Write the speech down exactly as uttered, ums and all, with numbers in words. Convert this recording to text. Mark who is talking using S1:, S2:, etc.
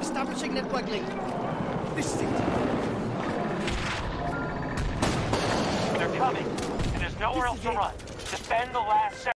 S1: Establishing network link. This is it.
S2: They're coming, and there's nowhere else to run. Defend the last sector.